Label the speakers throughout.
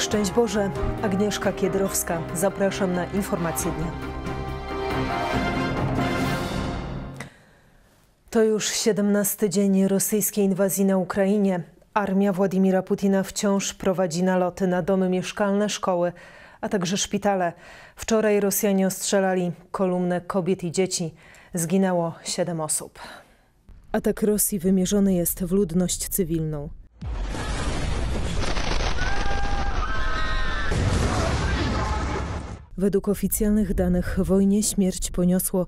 Speaker 1: Szczęść Boże, Agnieszka Kiedrowska. Zapraszam na informacje dnia. To już 17. dzień rosyjskiej inwazji na Ukrainie. Armia Władimira Putina wciąż prowadzi naloty na domy mieszkalne, szkoły, a także szpitale. Wczoraj Rosjanie ostrzelali kolumnę kobiet i dzieci. Zginęło 7 osób. Atak Rosji wymierzony jest w ludność cywilną. Według oficjalnych danych w wojnie śmierć poniosło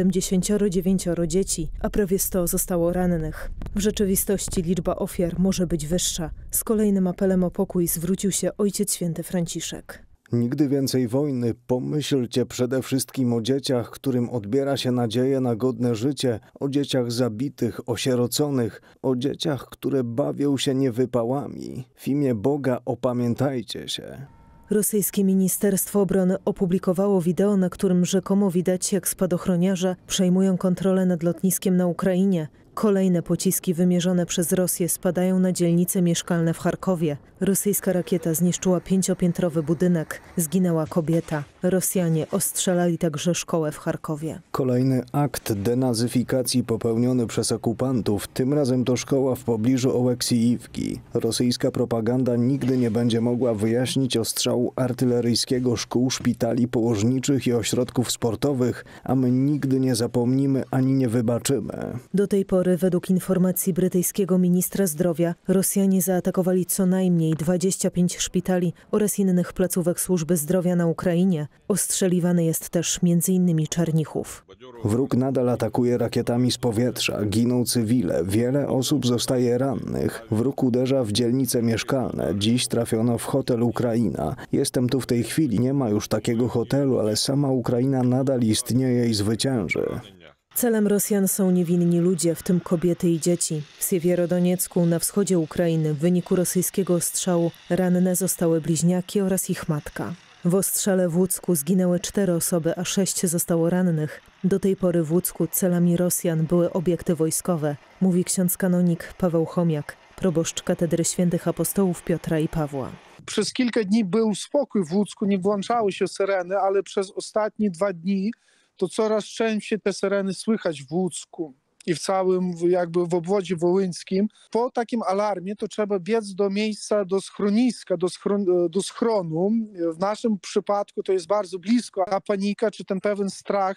Speaker 1: 79 dzieci, a prawie 100 zostało rannych. W rzeczywistości liczba ofiar może być wyższa. Z kolejnym apelem o pokój zwrócił się Ojciec Święty Franciszek.
Speaker 2: Nigdy więcej wojny. Pomyślcie przede wszystkim o dzieciach, którym odbiera się nadzieję na godne życie, o dzieciach zabitych, osieroconych, o dzieciach, które bawią się niewypałami. W imię Boga opamiętajcie się.
Speaker 1: Rosyjskie Ministerstwo Obrony opublikowało wideo, na którym rzekomo widać, jak spadochroniarze przejmują kontrolę nad lotniskiem na Ukrainie. Kolejne pociski wymierzone przez Rosję spadają na dzielnice mieszkalne w Charkowie. Rosyjska rakieta zniszczyła 5-piętrowy budynek. Zginęła kobieta. Rosjanie ostrzelali także szkołę w Charkowie.
Speaker 2: Kolejny akt denazyfikacji popełniony przez okupantów. Tym razem to szkoła w pobliżu Oleksijivki. Rosyjska propaganda nigdy nie będzie mogła wyjaśnić ostrzału artyleryjskiego szkół, szpitali położniczych i ośrodków sportowych, a my nigdy nie zapomnimy ani nie wybaczymy.
Speaker 1: Do tej pory, według informacji brytyjskiego ministra zdrowia, Rosjanie zaatakowali co najmniej 25 szpitali oraz innych placówek służby zdrowia na Ukrainie. Ostrzeliwany jest też m.in. Czernichów.
Speaker 2: Wróg nadal atakuje rakietami z powietrza, giną cywile, wiele osób zostaje rannych. Wróg uderza w dzielnice mieszkalne. Dziś trafiono w hotel Ukraina. Jestem tu w tej chwili, nie ma już takiego hotelu, ale sama Ukraina nadal istnieje i zwycięży.
Speaker 1: Celem Rosjan są niewinni ludzie, w tym kobiety i dzieci. W Siewierodoniecku, na wschodzie Ukrainy, w wyniku rosyjskiego ostrzału ranne zostały bliźniaki oraz ich matka. W ostrzale w Łucku zginęły 4 osoby, a 6 zostało rannych. Do tej pory w Łucku celami Rosjan były obiekty wojskowe, mówi ksiądz kanonik Paweł Chomiak, proboszcz katedry świętych apostołów Piotra i Pawła.
Speaker 3: Przez kilka dni był spokój w Łucku, nie włączały się syreny, ale przez ostatnie 2 dni to coraz częściej te syreny słychać w Łucku i w całym w obwodzie wołyńskim. Po takim alarmie to trzeba biec do miejsca, do schroniska, do schronu. W naszym przypadku to jest bardzo blisko. Ta panika czy ten pewien strach,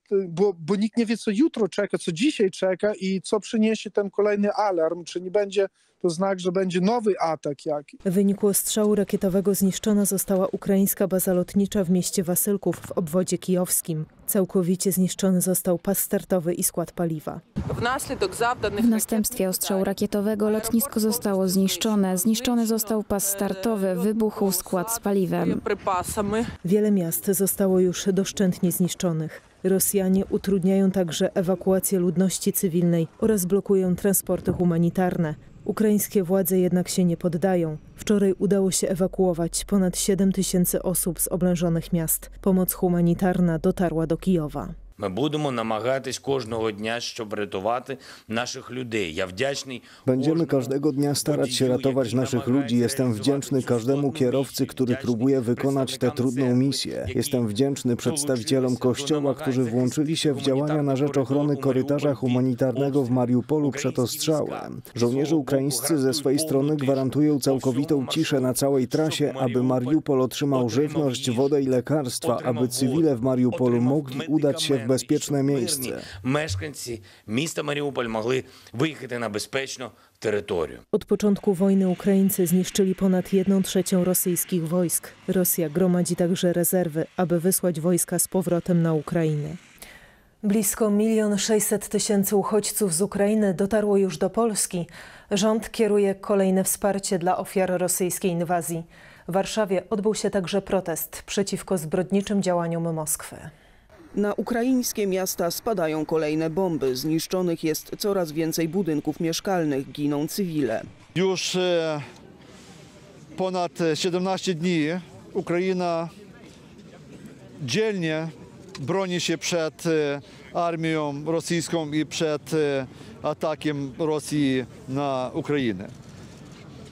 Speaker 3: bo nikt nie wie, co jutro czeka, co dzisiaj czeka i co przyniesie ten kolejny alarm, czy nie będzie to znak, że będzie nowy atak jakiś.
Speaker 1: W wyniku ostrzału rakietowego zniszczona została ukraińska baza lotnicza w mieście Wasylków w obwodzie kijowskim. Całkowicie zniszczony został pas startowy i skład paliwa.
Speaker 4: W następstwie ostrzału rakietowego lotnisko zostało zniszczone. Zniszczony został pas startowy, wybuchł skład z paliwem.
Speaker 1: Wiele miast zostało już doszczętnie zniszczonych. Rosjanie utrudniają także ewakuację ludności cywilnej oraz blokują transporty humanitarne. Ukraińskie władze jednak się nie poddają. Wczoraj udało się ewakuować ponad 7 000 osób z oblężonych miast. Pomoc humanitarna dotarła do Kijowa.
Speaker 5: Ми будемо намагатись кожного дня, щоб рятувати наших людей. Я вдячний.
Speaker 2: Będziemy każdego dnia starać się ratować naszych ludzi. Jestem wdzięczny każdemu kierowcy, który próbuje wykonać tę trudną misję. Jestem wdzięczny przedstawicielom Kościoła, którzy włączyli się w działania na rzecz ochrony korytarza humanitarnego w Mariupolu przed ostrzałem. Żołnierze ukraińscy ze swej strony gwarantują całkowitą ciszę na całej trasie, aby Mariupol otrzymał żywność, wodę i lekarstwa, aby cywile w Mariupolu mogli udać się w bezpieczne miejsce.
Speaker 5: Мешканці міста Маріуполь могли виїхати на безпечну територію.
Speaker 1: Od początku wojny Ukraińcy zniszczyli ponad 1/3 rosyjskich wojsk. Rosja gromadzi także rezerwy, aby wysłać wojska z powrotem na Ukrainę. Blisko 1 600 000 uchodźców z Ukrainy dotarło już do Polski. Rząd kieruje kolejne wsparcie dla ofiar rosyjskiej inwazji. W Warszawie odbył się także protest przeciwko zbrodniczym działaniom Moskwy.
Speaker 6: Na ukraińskie miasta spadają kolejne bomby. Zniszczonych jest coraz więcej budynków mieszkalnych. Giną cywile.
Speaker 7: Już ponad 17 dni Ukraina dzielnie broni się przed armią rosyjską i przed atakiem Rosji na Ukrainę.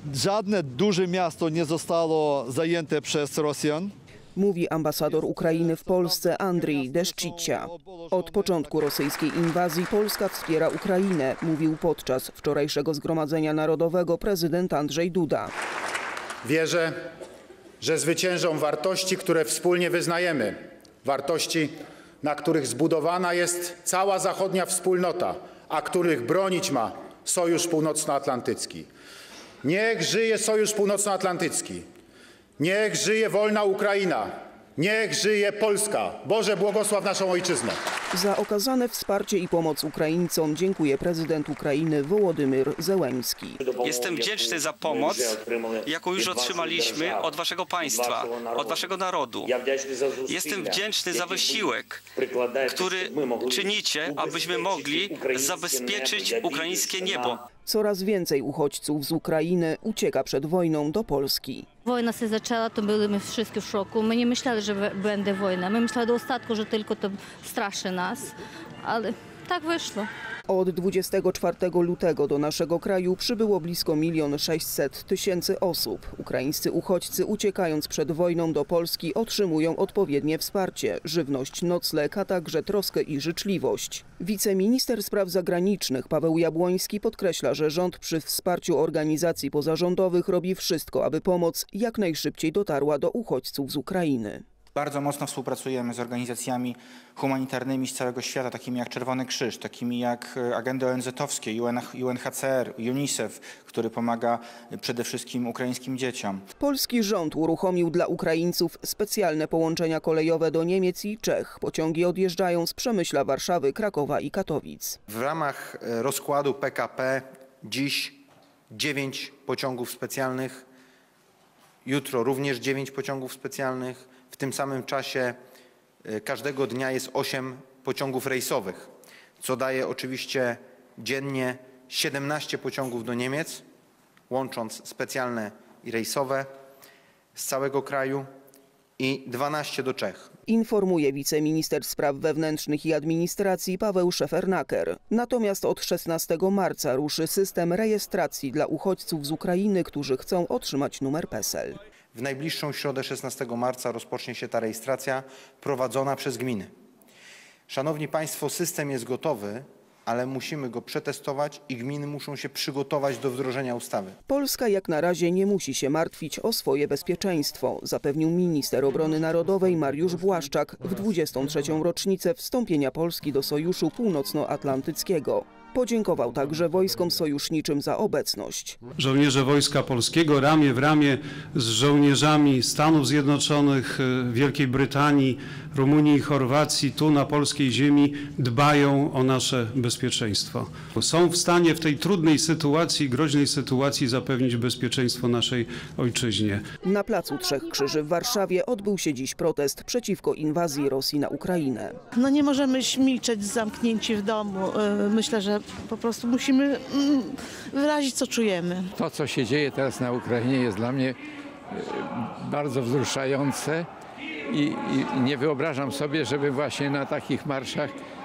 Speaker 7: Żadne duże miasto nie zostało zajęte przez Rosjan.
Speaker 6: Mówi ambasador Ukrainy w Polsce Andrii Deszczycia. Od początku rosyjskiej inwazji Polska wspiera Ukrainę, mówił podczas wczorajszego Zgromadzenia Narodowego prezydent Andrzej Duda.
Speaker 8: Wierzę, że zwyciężą wartości, które wspólnie wyznajemy. Wartości, na których zbudowana jest cała zachodnia wspólnota, a których bronić ma Sojusz Północnoatlantycki. Niech żyje Sojusz Północnoatlantycki. Niech żyje wolna Ukraina. Niech żyje Polska. Boże, błogosław naszą ojczyznę.
Speaker 6: Za okazane wsparcie i pomoc Ukraińcom dziękuję prezydent Ukrainy Wołodymyr Zełenski.
Speaker 9: Jestem wdzięczny za pomoc, jaką już otrzymaliśmy od waszego państwa, od waszego narodu. Jestem wdzięczny za wysiłek, który czynicie, abyśmy mogli zabezpieczyć ukraińskie niebo.
Speaker 6: Coraz więcej uchodźców z Ukrainy ucieka przed wojną do Polski.
Speaker 10: Wojna się zaczęła, to byliśmy wszyscy w szoku. My nie myśleli, że będzie wojna. My myśleli do ostatku, że tylko to straszy nas, ale tak wyszło.
Speaker 6: Od 24 lutego do naszego kraju przybyło blisko 1 600 000 osób. Ukraińscy uchodźcy, uciekając przed wojną do Polski, otrzymują odpowiednie wsparcie, żywność, nocleg, a także troskę i życzliwość. Wiceminister spraw zagranicznych Paweł Jabłoński podkreśla, że rząd przy wsparciu organizacji pozarządowych robi wszystko, aby pomoc jak najszybciej dotarła do uchodźców z Ukrainy.
Speaker 11: Bardzo mocno współpracujemy z organizacjami humanitarnymi z całego świata, takimi jak Czerwony Krzyż, takimi jak agendy ONZ-owskie, UNHCR, UNICEF, który pomaga przede wszystkim ukraińskim dzieciom.
Speaker 6: Polski rząd uruchomił dla Ukraińców specjalne połączenia kolejowe do Niemiec i Czech. Pociągi odjeżdżają z Przemyśla, Warszawy, Krakowa i Katowic.
Speaker 12: W ramach rozkładu PKP dziś 9 pociągów specjalnych, jutro również 9 pociągów specjalnych. W tym samym czasie każdego dnia jest 8 pociągów rejsowych, co daje oczywiście dziennie 17 pociągów do Niemiec, łącząc specjalne i rejsowe z całego kraju i 12 do Czech.
Speaker 6: Informuje wiceminister spraw wewnętrznych i administracji Paweł Szefernaker. Natomiast od 16 marca ruszy system rejestracji dla uchodźców z Ukrainy, którzy chcą otrzymać numer PESEL.
Speaker 12: W najbliższą środę 16 marca rozpocznie się ta rejestracja prowadzona przez gminy. Szanowni Państwo, system jest gotowy, ale musimy go przetestować i gminy muszą się przygotować do wdrożenia ustawy.
Speaker 6: Polska jak na razie nie musi się martwić o swoje bezpieczeństwo, zapewnił minister obrony narodowej Mariusz Błaszczak w 23. rocznicę wstąpienia Polski do Sojuszu Północnoatlantyckiego. Podziękował także wojskom sojuszniczym za obecność.
Speaker 13: Żołnierze Wojska Polskiego ramię w ramię z żołnierzami Stanów Zjednoczonych, Wielkiej Brytanii, Rumunii i Chorwacji tu na polskiej ziemi dbają o nasze bezpieczeństwo. Są w stanie w tej trudnej sytuacji, groźnej sytuacji zapewnić bezpieczeństwo naszej ojczyźnie.
Speaker 6: Na Placu Trzech Krzyży w Warszawie odbył się dziś protest przeciwko inwazji Rosji na Ukrainę.
Speaker 14: No nie możemy milczeć zamknięci w domu. Myślę, że po prostu musimy wyrazić, co czujemy.
Speaker 15: To, co się dzieje teraz na Ukrainie, jest dla mnie bardzo wzruszające i nie wyobrażam sobie, żeby właśnie na takich marszach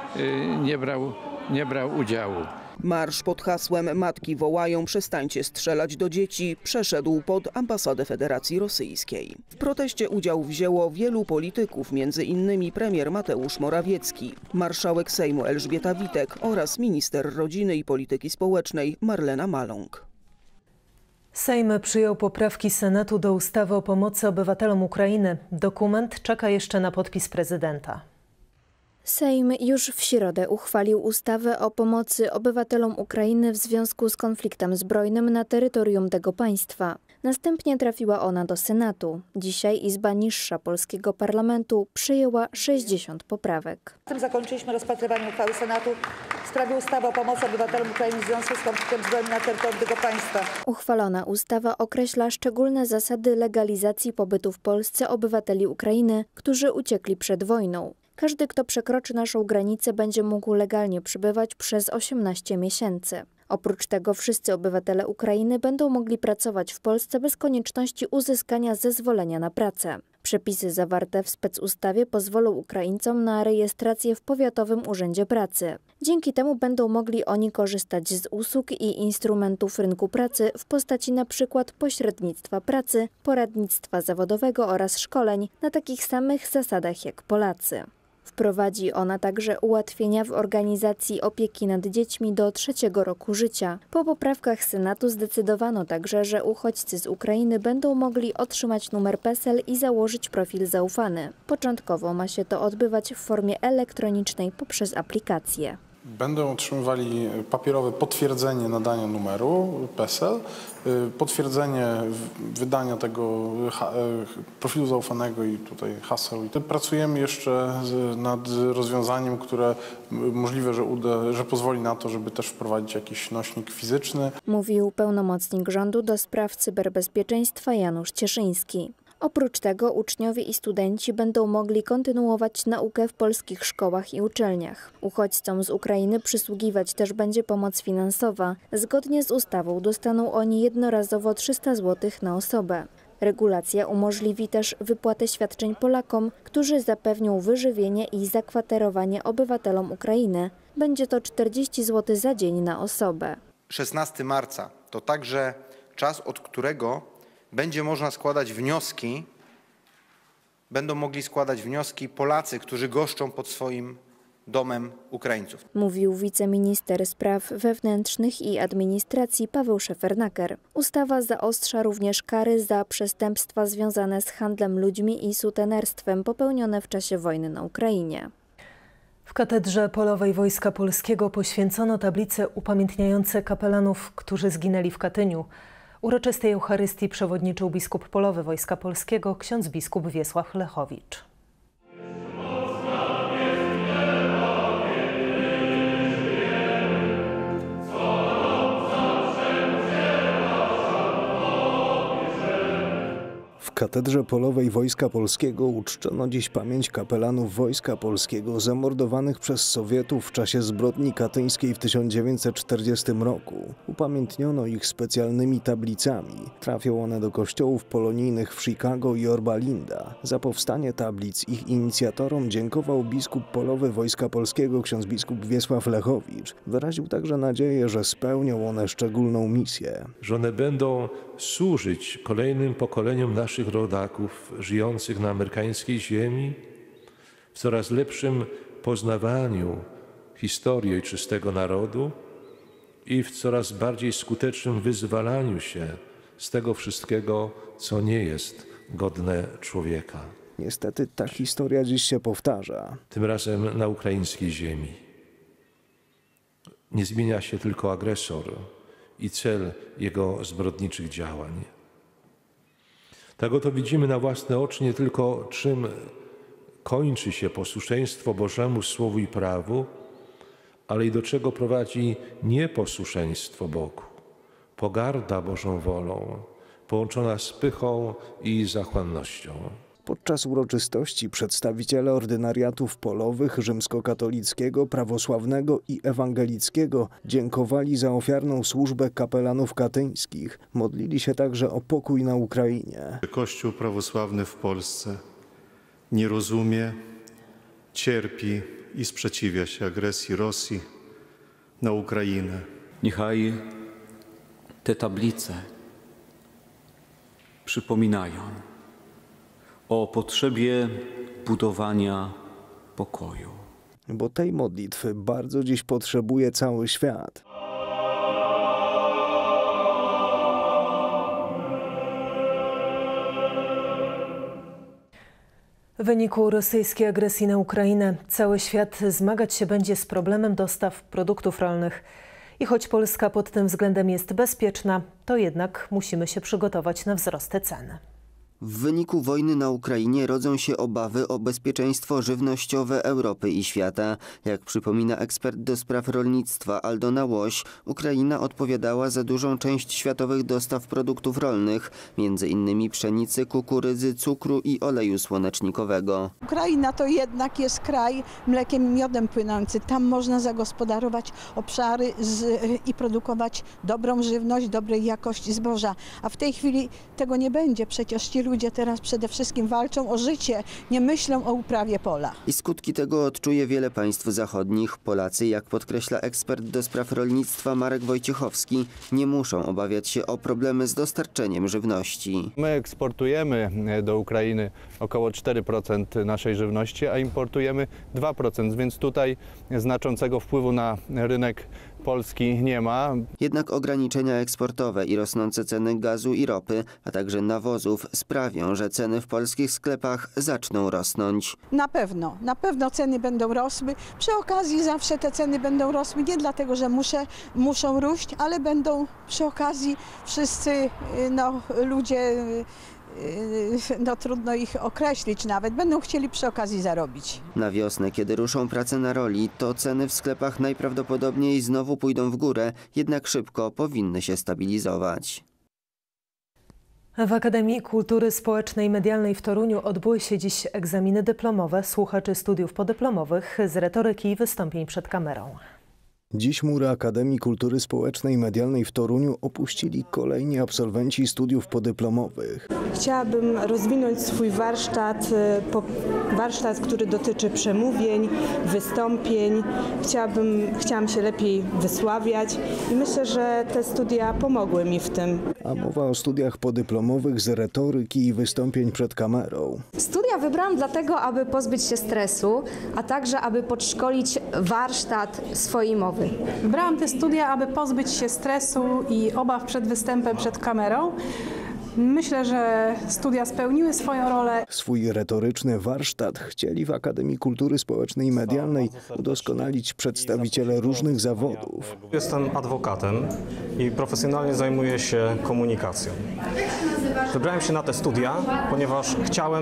Speaker 15: nie brał udziału.
Speaker 6: Marsz pod hasłem "Matki wołają, przestańcie strzelać do dzieci" przeszedł pod ambasadę Federacji Rosyjskiej. W proteście udział wzięło wielu polityków, m.in. premier Mateusz Morawiecki, marszałek Sejmu Elżbieta Witek oraz minister rodziny i polityki społecznej Marlena Maląg.
Speaker 1: Sejm przyjął poprawki Senatu do ustawy o pomocy obywatelom Ukrainy. Dokument czeka jeszcze na podpis prezydenta.
Speaker 4: Sejm już w środę uchwalił ustawę o pomocy obywatelom Ukrainy w związku z konfliktem zbrojnym na terytorium tego państwa. Następnie trafiła ona do Senatu. Dzisiaj Izba Niższa polskiego parlamentu przyjęła 60 poprawek.
Speaker 16: Zakończyliśmy rozpatrywanie uchwały Senatu w sprawie ustawy o pomocy obywatelom Ukrainy w związku z konfliktem zbrojnym na terytorium tego państwa.
Speaker 4: Uchwalona ustawa określa szczególne zasady legalizacji pobytu w Polsce obywateli Ukrainy, którzy uciekli przed wojną. Każdy, kto przekroczy naszą granicę, będzie mógł legalnie przybywać przez 18 miesięcy. Oprócz tego wszyscy obywatele Ukrainy będą mogli pracować w Polsce bez konieczności uzyskania zezwolenia na pracę. Przepisy zawarte w specustawie pozwolą Ukraińcom na rejestrację w Powiatowym Urzędzie Pracy. Dzięki temu będą mogli oni korzystać z usług i instrumentów rynku pracy w postaci np. pośrednictwa pracy, poradnictwa zawodowego oraz szkoleń na takich samych zasadach jak Polacy. Wprowadzi ona także ułatwienia w organizacji opieki nad dziećmi do 3. roku życia. Po poprawkach Senatu zdecydowano także, że uchodźcy z Ukrainy będą mogli otrzymać numer PESEL i założyć profil zaufany. Początkowo ma się to odbywać w formie elektronicznej poprzez aplikację.
Speaker 17: Będą otrzymywali papierowe potwierdzenie nadania numeru PESEL, potwierdzenie wydania tego profilu zaufanego i tutaj haseł. Pracujemy jeszcze nad rozwiązaniem, które możliwe, że pozwoli na to, żeby też wprowadzić jakiś nośnik fizyczny.
Speaker 4: Mówił pełnomocnik rządu do spraw cyberbezpieczeństwa Janusz Cieszyński. Oprócz tego uczniowie i studenci będą mogli kontynuować naukę w polskich szkołach i uczelniach. Uchodźcom z Ukrainy przysługiwać też będzie pomoc finansowa. Zgodnie z ustawą dostaną oni jednorazowo 300 zł na osobę. Regulacja umożliwi też wypłatę świadczeń Polakom, którzy zapewnią wyżywienie i zakwaterowanie obywatelom Ukrainy. Będzie to 40 zł za dzień na osobę.
Speaker 12: 16 marca to także czas, od którego będzie można składać wnioski, będą mogli składać wnioski Polacy, którzy goszczą pod swoim domem Ukraińców.
Speaker 4: Mówił wiceminister spraw wewnętrznych i administracji Paweł Szefernaker. Ustawa zaostrza również kary za przestępstwa związane z handlem ludźmi i sutenerstwem popełnione w czasie wojny na Ukrainie.
Speaker 1: W Katedrze Polowej Wojska Polskiego poświęcono tablice upamiętniające kapelanów, którzy zginęli w Katyniu. Uroczystej Eucharystii przewodniczył biskup polowy Wojska Polskiego, ksiądz biskup Wiesław Lechowicz.
Speaker 2: W Katedrze Polowej Wojska Polskiego uczczono dziś pamięć kapelanów Wojska Polskiego zamordowanych przez Sowietów w czasie zbrodni katyńskiej w 1940 roku. Upamiętniono ich specjalnymi tablicami. Trafią one do kościołów polonijnych w Chicago i Yorba Linda. Za powstanie tablic ich inicjatorom dziękował biskup polowy Wojska Polskiego, ksiądz biskup Wiesław Lechowicz. Wyraził także nadzieję, że spełnią one szczególną misję.
Speaker 18: Że one będą służyć kolejnym pokoleniom naszych rodaków żyjących na amerykańskiej ziemi w coraz lepszym poznawaniu historii ojczystego narodu i w coraz bardziej skutecznym wyzwalaniu się z tego wszystkiego, co nie jest godne człowieka.
Speaker 2: Niestety ta historia dziś się powtarza.
Speaker 18: Tym razem na ukraińskiej ziemi. Nie zmienia się tylko agresor i cel jego zbrodniczych działań. Tak oto widzimy na własne oczy nie tylko, czym kończy się posłuszeństwo Bożemu Słowu i prawu, ale i do czego prowadzi nieposłuszeństwo Bogu, pogarda Bożą wolą, połączona z pychą i zachłannością.
Speaker 2: Podczas uroczystości przedstawiciele ordynariatów polowych rzymskokatolickiego, prawosławnego i ewangelickiego dziękowali za ofiarną służbę kapelanów katyńskich. Modlili się także o pokój na Ukrainie.
Speaker 19: Kościół prawosławny w Polsce nie rozumie, cierpi i sprzeciwia się agresji Rosji na Ukrainę.
Speaker 20: Niechaj te tablice przypominają o potrzebie budowania pokoju.
Speaker 2: Bo tej modlitwy bardzo dziś potrzebuje cały świat.
Speaker 1: W wyniku rosyjskiej agresji na Ukrainę cały świat zmagać się będzie z problemem dostaw produktów rolnych. I choć Polska pod tym względem jest bezpieczna, to jednak musimy się przygotować na wzrost cen.
Speaker 21: W wyniku wojny na Ukrainie rodzą się obawy o bezpieczeństwo żywnościowe Europy i świata. Jak przypomina ekspert do spraw rolnictwa Aldona Łoś, Ukraina odpowiadała za dużą część światowych dostaw produktów rolnych, m.in. pszenicy, kukurydzy, cukru i oleju słonecznikowego.
Speaker 22: Ukraina to jednak jest kraj mlekiem i miodem płynący. Tam można zagospodarować obszary i produkować dobrą żywność, dobrej jakości zboża. A w tej chwili tego nie będzie. Przecież ci ludzie teraz przede wszystkim walczą o życie, nie myślą o uprawie pola.
Speaker 21: I skutki tego odczuje wiele państw zachodnich. Polacy, jak podkreśla ekspert do spraw rolnictwa Marek Wojciechowski, nie muszą obawiać się o problemy z dostarczeniem żywności.
Speaker 23: My eksportujemy do Ukrainy około 4% naszej żywności, a importujemy 2%, więc tutaj znaczącego wpływu na rynek polski nie ma. Jednak
Speaker 21: ograniczenia eksportowe i rosnące ceny gazu i ropy, a także nawozów sprawią, że ceny w polskich sklepach zaczną rosnąć.
Speaker 22: Na pewno ceny będą rosły. Przy okazji zawsze te ceny będą rosły nie dlatego, że muszą rósć, ale będą przy okazji wszyscy ludzie, trudno ich określić nawet, będą chcieli przy okazji zarobić.
Speaker 21: Na wiosnę, kiedy ruszą prace na roli, to ceny w sklepach najprawdopodobniej znowu pójdą w górę, jednak szybko powinny się stabilizować.
Speaker 1: W Akademii Kultury Społecznej i Medialnej w Toruniu odbyły się dziś egzaminy dyplomowe słuchaczy studiów podyplomowych z retoryki i wystąpień przed kamerą.
Speaker 2: Dziś mury Akademii Kultury Społecznej i Medialnej w Toruniu opuścili kolejni absolwenci studiów podyplomowych.
Speaker 24: Chciałabym rozwinąć swój warsztat, który dotyczy przemówień, wystąpień. Chciałam się lepiej wysławiać i myślę, że te studia pomogły mi w tym.
Speaker 2: A mowa o studiach podyplomowych z retoryki i wystąpień przed kamerą.
Speaker 25: Studia wybrałam dlatego, aby pozbyć się stresu, a także aby podszkolić warsztat swojej mowy.
Speaker 26: Wybrałam te studia, aby pozbyć się stresu i obaw przed występem przed kamerą. Myślę, że studia spełniły swoją rolę.
Speaker 2: Swój retoryczny warsztat chcieli w Akademii Kultury Społecznej i Medialnej udoskonalić przedstawiciele różnych zawodów.
Speaker 27: Jestem adwokatem i profesjonalnie zajmuję się komunikacją. Wybrałem się na te studia, ponieważ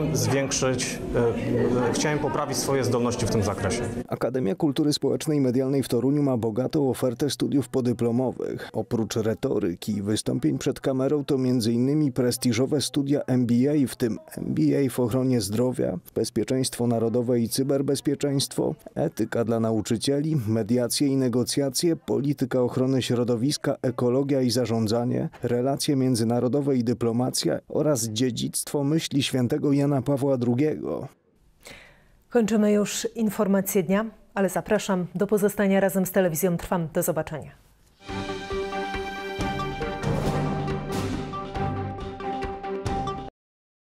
Speaker 27: chciałem poprawić swoje zdolności w tym zakresie.
Speaker 2: Akademia Kultury Społecznej i Medialnej w Toruniu ma bogatą ofertę studiów podyplomowych. Oprócz retoryki i wystąpień przed kamerą to m.in. prestiżowe studia MBA, w tym MBA w ochronie zdrowia, bezpieczeństwo narodowe i cyberbezpieczeństwo, etyka dla nauczycieli, mediacje i negocjacje, polityka ochrony środowiska, ekologia i zarządzanie, relacje międzynarodowe i dyplomacja oraz dziedzictwo myśli świętego Jana Pawła II.
Speaker 1: Kończymy już informacje dnia, ale zapraszam do pozostania razem z Telewizją Trwam. Do zobaczenia.